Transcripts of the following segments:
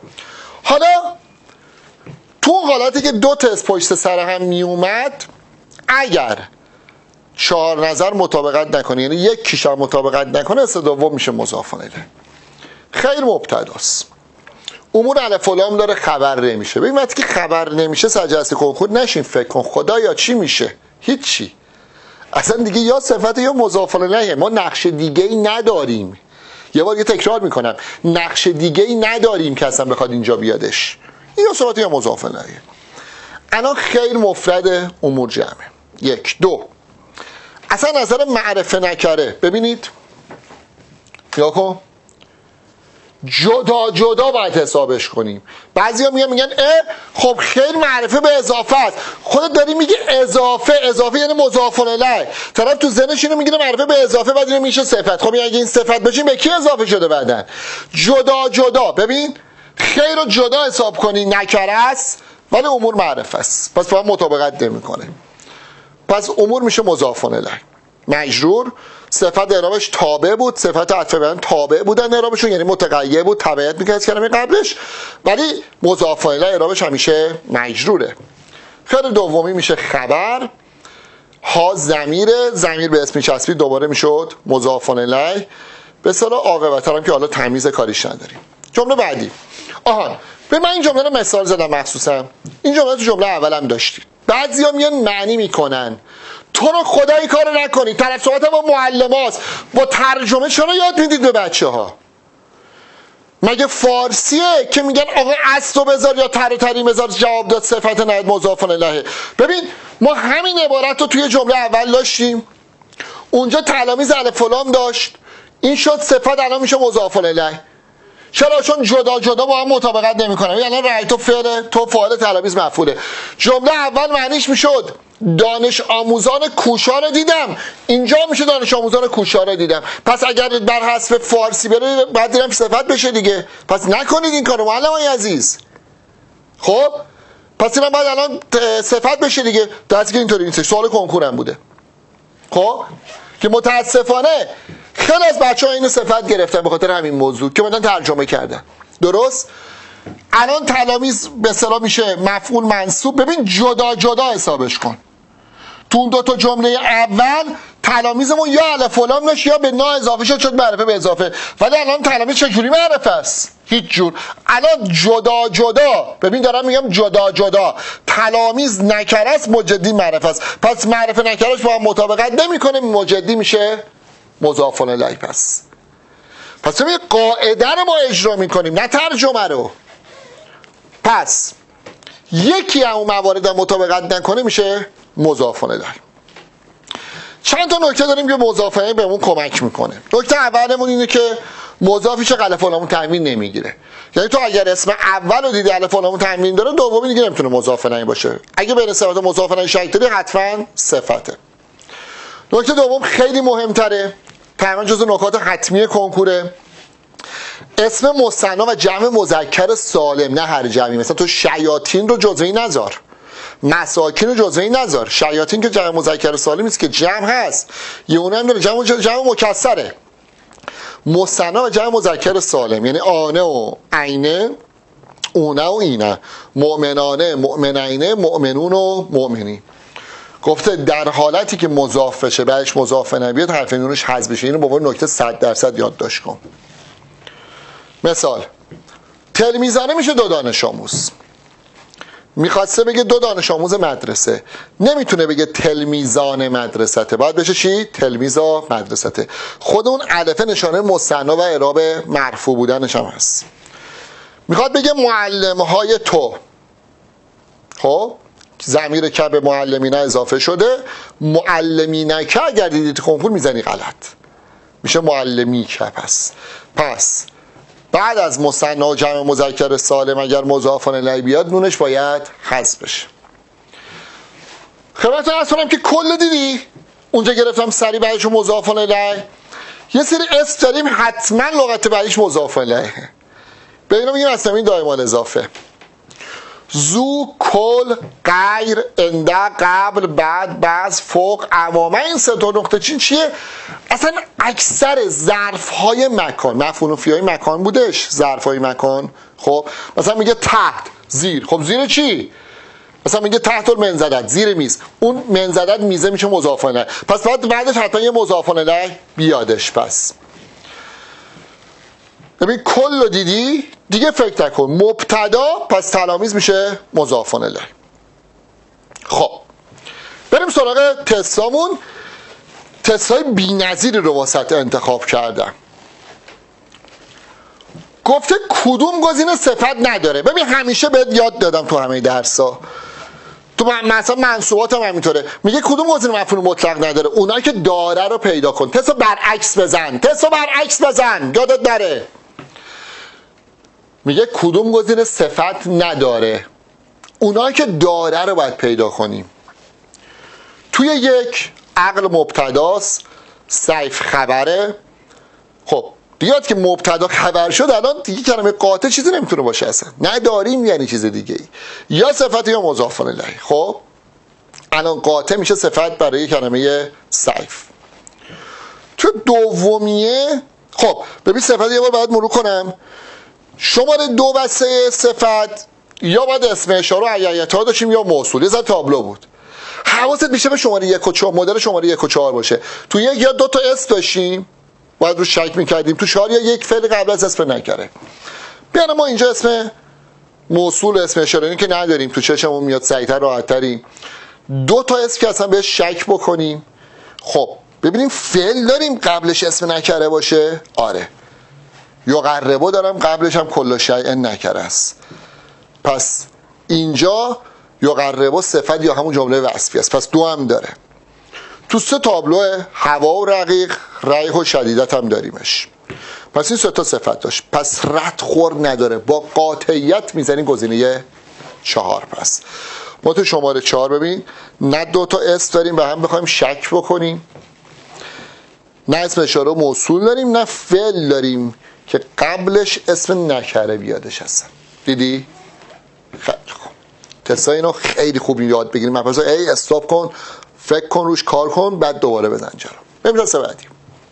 حالا تو حالاتی که دو تست پشت سر هم می اومد، اگر چهار نظر مطابقت نکنه، یعنی یک کیش هم مطابقت نکنه، است دوم میشه مضاف الیه. خیر مبتداست. امور الف و لام داره، خبر نمیشه. ببین وقتی که خبر نمیشه سرجسته کنکور نشین فکر کن خدایا چی میشه؟ هیچی. اصلا دیگه یا صفت یا مضاف الیه. ما نقش دیگه ای نداریم. یه بار یه تکرار میکنم، نقش دیگه ای نداریم که اصلا بخواد اینجا بیادش. یا صفت یا مضاف الیه. الان خیر مفرد امور جمعه. یک. دو، اصلا نظر معرفه نکره. ببینید یا کن جدا جدا باید حسابش کنیم. بعضی ها میگن خب خیر معرفه به اضافه است. خودت داری میگه اضافه یعنی مضاف الیه. طرف تو ذهنش اینو میگیره معرفه به اضافه، بعد اینو میشه صفت. خب اگه این صفت بشین به کی اضافه شده بعدن؟ جدا جدا. ببین خیر رو جدا حساب کنی نکره است ولی امور معرفه است، پس با هم مطابقت نمیکنه. پس امور میشه مضاف الیه. مجرور، صفت اعرابش تابع بود، صفت عطف بیان تابع بودن اعرابشون، یعنی متغیر بود، تبعیت میکنه از کلمه قبلش، ولی مضاف الیه اعرابش همیشه مجروره. خیر دومی میشه خبر. ها ضمیر به اسم چسبید دوباره میشد مضاف الیه. به اصطلاح عاقبت هم که حالا تمیز کاریش نداریم. جمله بعدی. به من این جمله رو مثال زدم مخصوصا. این جمله تو جمله اولم داشتید. بعضیا میان معنی میکنن تو رو خدای کارو نکنی، طرف صحبت با معلماست، با ترجمه چرا یاد میدید به بچه ها؟ مگه فارسیه که میگن آقا استو بذار یا تری بذار جواب داد صفت نهایت مضاف الیه؟ ببین ما همین عبارت رو توی جمله اول داشتیم، اونجا تلامیز الف و لام داشت، این شد صفت، الان میشه مضاف الیه. چرا؟ چون جدا جدا با هم مطابقت نمیکنه. یعنی رأی تو فعل، تو فاعل، تلامیز مفعوله. جمله اول معنیش میشد دانش آموزان کوشا رو دیدم، اینجا میشه دانش آموزان کوشا رو دیدم. پس اگر بر حسب فارسی بره بعد دیدم صفت بشه دیگه. پس نکنید این کارو معلمای عزیز. خب پس اینم بعد الان صفت بشه دیگه. درسته که اینطوری نیست، سوال کنکورم بوده. خب که متاسفانه خیلی از بچه‌ها اینو صفت گرفتن به خاطر همین موضوع که بعدن ترجمه کردن. درست؟ الان تلامیز به اصطلاح میشه مفعول منصوب. ببین جدا جدا حسابش کن. تو اون دو تا جمله اول تلامیزمون یا الف و لام داشت یا به نا اضافه شد معرفه به اضافه، ولی الان تلامیز چجوری معرفه است؟ هیچ جور. الان جدا جدا، ببین دارم میگم جدا جدا، تلامیز نکره است، مجدی معرفه است. پس معرفه نکرهش با هم مطابقت نمیکنه، مجدی میشه مضاف الیه. پس ببین قاعده رو ما اجرا میکنیم نه ترجمه رو. پس یکی از اون موارد مطابقت نکنه میشه مضاف الیه. چند تا نکته داریم که مضاف الیه بهمون کمک میکنه. نکته اولمون اینه که مضافی چه الف و لام تنوین نمیگیره. یعنی تو اگر اسم اول رو دیدی الف و لام تنوین داره، دومی دیگه نمیتونه مضاف الیه باشه. اگه بین صفت مضاف الیه شک داری حتما صفته. نکته دوم خیلی مهمتره، تقریبا جزو نکات حتمی کنکوره. اسم مثنا و جمع مذکر سالم، نه هر جمعی. مثلا تو شیاطین رو جزوی نذار، مساکین رو جزوی نذار. شیاطین که جمع مذکر سالم است که جمع هست، یه اون هم داره جمع مکسره. مثنا و جمع مذکر سالم یعنی آنه و عینه، اونه و اینه، مؤمنانه، مؤمنینه، مؤمنون و مؤمنین. گفته در حالتی که مضاف بشه بعدش مضاف نبیاد حرف نونش حذف بشه. اینو به عنوان نکته 100% یادداشت کن. مثال تلمیزانه میشه دو دانش آموز. میخواسته بگه دو دانش آموز مدرسه، نمیتونه بگه تلمیزان مدرسته، باید بشه چی؟ تلمیزا مدرسته. خود اون الفه نشانه مثنا و اعراب مرفوع بودنش هم هست. میخواد بگه معلم‌های تو، خب ضمیر که به معلمینه اضافه شده، معلمینه که اگر دیدید کنکور میزنی غلط میشه معلمی که. پس بعد از مثنا و جمع مذکر سالم اگر مضاف الیه بیاد نونش باید حذف بشه. خدمتتون عرض کنم که کل دیدی اونجا گرفتم سری بعدش مضاف الیه. یه سری اسم داریم حتما لغت بعدیش مضاف الیه. به اینا میگیم اسامی دائم الاضافه. زو، کل، غیر، انده، قبل، بعد، بعض، فوق، عوامه. این سه تا نقطه چین چیه؟ اصلا اکثر ظرف‌های مکان، مفعول های مکان بودش، ظرف‌های مکان. خب مثلا میگه تحت، زیر. خب زیر چی؟ مثلا میگه تحت المنضدت، زیر میز. اون منضدت میزه میشه مضاف الیه، پس بعدش حتما یه مضاف الیه بیادش. پس ببین کل رو دیدی دیگه، فکر نکن مبتدا، پس تلامیز میشه مضاف الیه. خب بریم سراغ تستامون. تستای بی‌نظیری رو واسط انتخاب کردم. گفته کدوم گزینه صفت نداره. ببین همیشه بهت یاد دادم تو همه درس‌ها، تو مثلا منصوبات هم همینطوره، میگه کدوم گزینه مفعول مطلق نداره. اونایی که داره رو پیدا کن. تستو برعکس بزن، تستو برعکس بزن، یادت نره. میگه کدوم گزینه صفت نداره، اونایی که داره رو باید پیدا کنیم. توی یک عقل مبتداست، سیف خبره. خب دیاد که مبتدا خبر شد، الان دیگه کلمه قاطع چیزی نمیتونه باشه اصلا، نداریم یعنی چیز دیگه ای، یا صفت یا مضاف الیه. خب الان قاطع میشه صفت برای کلمه سیف. تو دومیه خب ببین صفت یه بار باید مرور کنم. شماره 2 و 3 صفت یا باید اسم اشاره و عییت‌ها داشتیم یا موصول. یه ذره تابلو بود. حواست میشه به شماره 1 و 4، مدل شماره 1 و 4 باشه. تو یک یا 2 تا اسم داشتیم باید رو شک میکردیم، تو 4 یا یک فعل قبل از اسم نکره. بیان ما اینجا اسم موصول اسم اشاره که نداریم، تو چشمون میاد سریعتر راحت‌تریم. 2 تا اسم که اصلا بهش شک بکنیم. خب ببینیم فعل داریم قبلش اسم نکره باشه. آره، یقربو دارم قبلش هم کل شیء نکره است. پس اینجا یقربو صفت یا همون جمله وصفی است، پس 2 هم داره. تو 3 تابلو هوا و رقیق، ریح و شدیدت هم داریمش. پس این 3 تا صفت داشت، پس رد خور نداره، با قاطعیت میزنیم گزینه 4. پس ما تو شماره 4 ببین نه 2 تا اسم داریم و هم بخوایم شک بکنیم، نه اسم اشاره و موصول داریم، نه فعل داریم که قبلش اسم نکره بیادش هستن. دیدی؟ خیلی خوب. تستای اینو خیلی خوب یاد بگیریم. مثلا ای استاپ کن، فکر کن روش، کار کن، بعد دوباره بزن جلو. بریم دسته بعدی.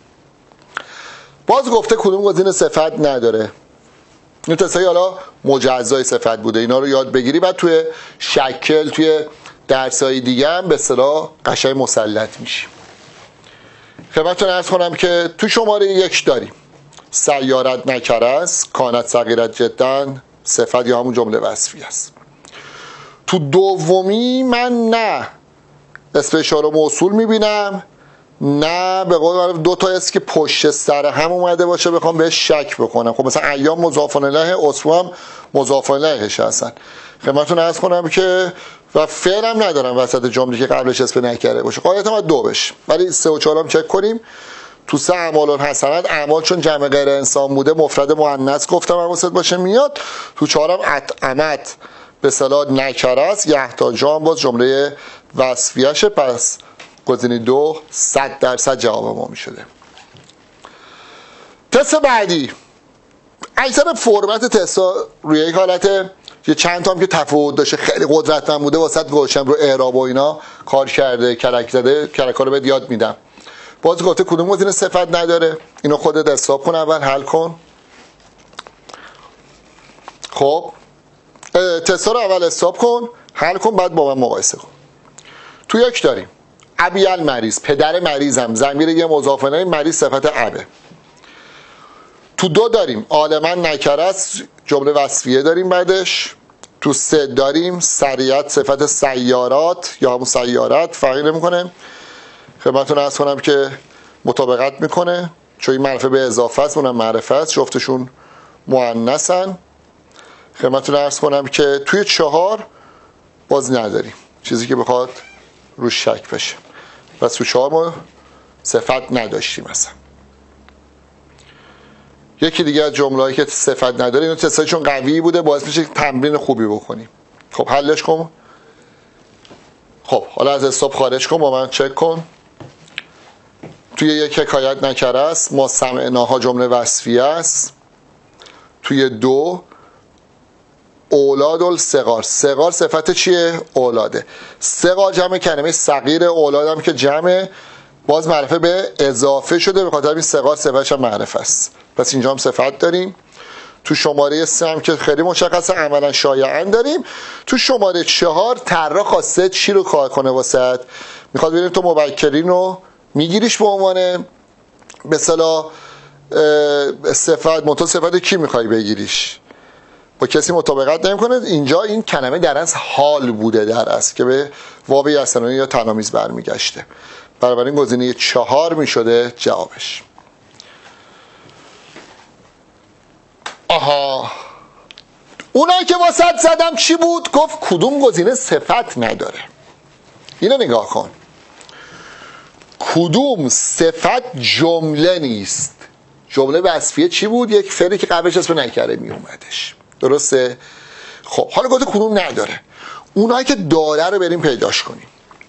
باز گفته کدوم گزینه صفت نداره. این تستای حالا مجزای صفت بوده، اینا رو یاد بگیری بعد توی شکل توی درسای دیگه هم به اصطلاح قشنگ مسلط میشی. خدمتتون عرض کنم که تو شماره 1 داریم سیارت نکره است، کانت صغیرت جدا صفت یا همون جمله وصفی است. تو دومی من نه اسم اشاره موصول میبینم، نه به قول معروف 2 تا اسم که پشت سر هم اومده باشه بخوام بهش شک بکنم. خب مثلا ایام مضاف الیه، اسبوع هم مضاف الیهش هستن. خدمتتون عرض کنم که و فعل هم ندارم وسط جمله که قبلش اسم نکره باشه، قاعدتا باید 2 بشه. ولی 3 و 4 هم چک کنیم. تو 3 اعمال حسنات، اعمال چون جمع غیر انسان بوده مفرد مؤنث گفتم حواست باشه میاد. تو 4 هم اطعمت به اصطلاح نکره است، یحتاج هم باز جمله وصفیشه. پس گزینه 2 100% جواب ما میشده. تست بعدی اکثر فرمت تستا روی یک حالت یه چند تا هم که تفاوت داشته خیلی قدرتمند بوده واسط گوشم رو اعراب و اینا کار کرده، کلک زده، کلکا رو بهت یاد میدم. باز گفته کدوم گزینه صفت نداره، اینو خودت حساب کن، اول حل کن. خب تستا رو اول حساب کن، حل کن، بعد با من مقایسه کن. تو 1 داریم ابی المریض، پدر مریضم، ضمیر یه مضاف الیه، مریض صفت ابه. تو 2 داریم عالما نکره است، جمله وصفیه داریم بعدش. تو 3 داریم سریعت صفت سیارات یا همون سیارت، فرقی نمیکنه. خدمتتون عرض کنم که مطابقت میکنه چون این معرفه به اضافه است، اونم معرفه است، جفتشون مؤنثن. خدمتتون عرض کنم که توی 4 باز نداریم چیزی که بخواد روش شک بشه، پس تو 4 ما صفت نداشتیم. مثلا یکی دیگه از جمله‌ای که صفت نداره، اینو تستای چون قوی بوده باعث میشه تمرین خوبی بکنیم. خب حلش کن. خب حالا از حساب خارج کن، با من چک کن. توی 1 حکایت نکره است، ما سمعناها جمله وصفیه است. توی 2 اولاد الصغار. صغار صفت چیه؟ اولاده. صغار جمع کلمه صغیر، اولاد هم که جمع، باز معرفه به اضافه شده، به خاطر این صغار صفتش هم معرفه است. پس اینجا هم صفت داریم. تو شماره 3 هم که خیلی مشخصه عملا شایعاً داریم. تو شماره 4 طراح خواسته چی رو کار کنه واسط؟ میخواد ببینیم تو مبکرین رو میگیریش به عنوان به اصطلاح صفت، منتها صفت کی میخوای بگیریش؟ با کسی مطابقت نمیکنه. اینجا این کلمه در اصل حال بوده در اصل که به واو یسنانی یا تنامیز برمیگشته. بنابراین گزینه 4 میشده جوابش. آها، اونایی که واسط زدم چی بود؟ گفت کدوم گزینه صفت نداره. اینو نگاه کن، کدوم صفت جمله نیست. جمله وصفیه چی بود؟ یک فعلی که قبلش اسم نکره می اومدش، درسته؟ خب حالا گفته کدوم نداره. اونایی که داره رو بریم پیداش کنیم.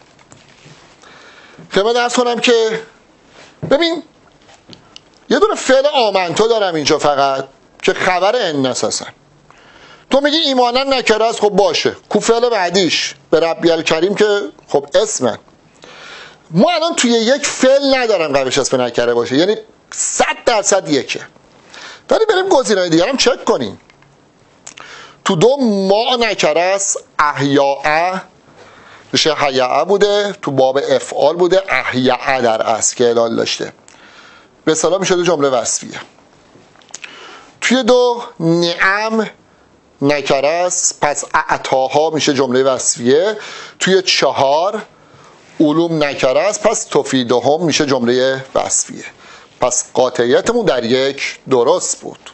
خدمت عرض کنم که ببین یه دونه فعل آمنتو دارم اینجا فقط که خبر انس هستن. تو میگی ایمانا نکره است، خب باشه. کو فعل بعدیش به ربی الکریم که خب اسمن. ما الان توی یک فعل ندارم قبلش اسم نکره باشه، یعنی 100% یکه. ولی بریم گزینه‌های دیگه هم چک کنیم. تو دو ما نکره است، احیاء میشه حیاء بوده، تو باب افعال بوده احیاء در اصل که علال داشته، به صلاح میشده جمله وصفیه. توی دو نعم نکره است، پس اعطاها میشه جمله وصفیه. توی 4 علوم نکره است، پس تفیدهم میشه جمله وصفیه. پس قاطعیتمون در 1 درست بود.